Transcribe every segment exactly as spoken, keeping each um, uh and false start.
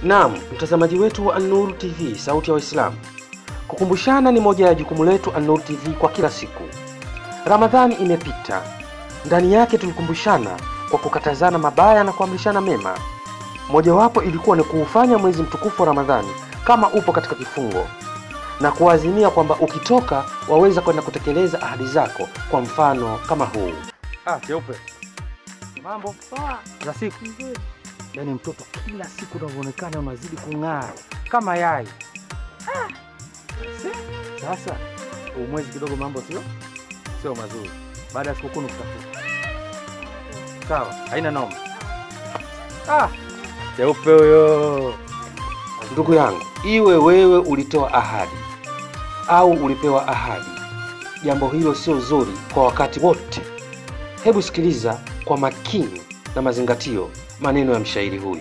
Naam, mtazamaji wetu wa AN-NUUR T V, sauti ya Waislamu. Kukumbushana ni moja ya jukumu letu AN-NUUR T V kwa kila siku. Ramadhani imepita. Ndani yake tulikumbushana kwa kukatazana mabaya na kuamrishana mema. Mojawapo ilikuwa ni kuufanya mwezi mtukufu wa Ramadhani kama upo katika kifungo, na kuazimia kwamba ukitoka waweza kwenda kutekeleza ahadi zako, kwa mfano kama huu. Ah, Cheupe. Mambo poa za siku nzuri. Yaani mtoto kila siku unavyoonekana unazidi kung'aa kama yai. Ah. Sasa umwezi kidogo mambo sio sio mazuri. Baada ya sikukuu nukutafuta. Sawa, haina noma. Ah, Cheupe huyo. Ndugu yangu, iwe wewe ulitoa ahadi au ulipewa ahadi, jambo hilo sio zuri kwa wakati wote. Hebu sikiliza kwa makini na mazingatio maneno ya mshairi huyu.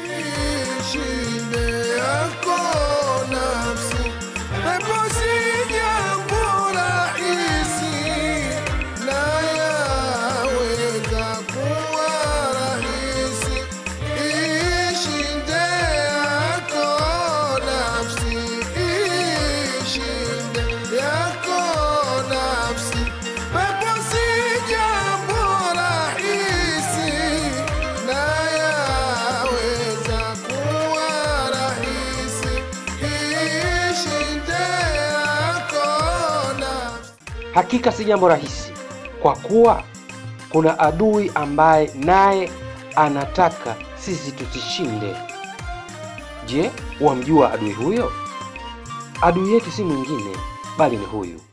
Hakika si jambo rahisi, kwa kuwa kuna adui ambaye naye anataka sisi tusishinde. Je, wamjua adui huyo? Adui yetu si mwingine bali ni huyu.